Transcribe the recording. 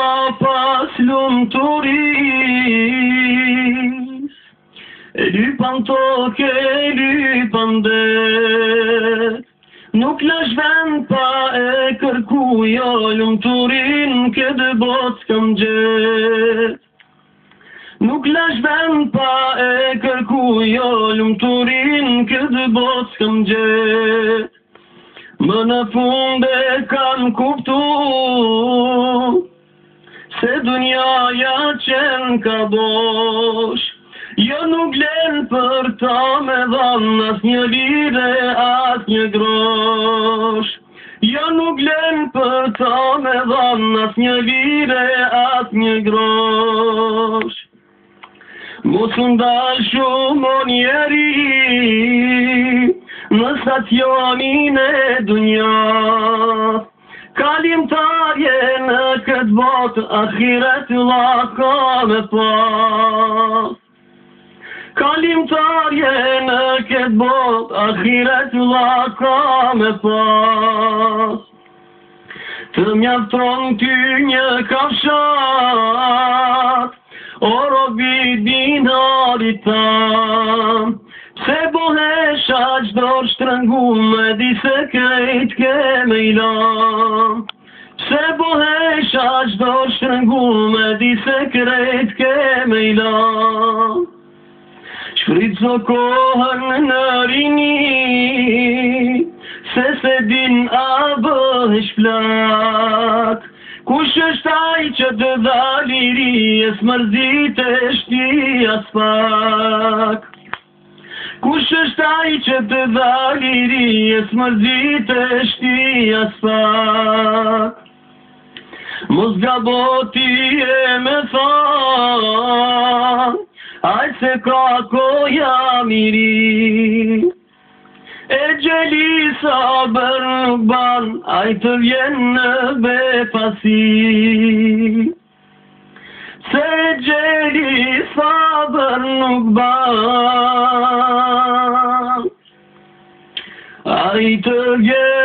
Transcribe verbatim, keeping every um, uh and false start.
pas lumturis, e lypan toke, e lypan det. Nuk lash vend pa e kërku jo lumturin, këtë bot s'kam gjet. Nuk lash vend pa e kërku jo lumturin, këtë bot s'kam gjet. Më në fund e kam kuptu se dunjaja qenë ka bosh. Jo nuk len për ta me dhanë as një lire, as një grosh. Jo nuk len për ta me dhanë as një lire, as një grosh. Mos ndal shumë o njeri në stacionin e dunjas. Kalimtarje në këtë botë, akhiret la ka me pas. Kalimtarje në këtë botë, akhiret la ka me pas. Të mjafton ty një kafshat, o robi dinarit tam. Se bohesha qdo shtrëngu me di se krejt ke me ilam. Se bohesha qdo shtrëngu me di se krejt ke me ilam. Shfritso kohën në rini, se se din a bëhesh plak. Kush është ai që të dha liri, e s'mërzit e shti as pak. Kush është ai që të dha liri, e s'mërzit e shti as pak. Mos gaboti e me than, aj se ka koja miri. E gjeli sabër nuk ban, aj të vjen në befasi. Se gjeli sabër nuk ban, aj të vjen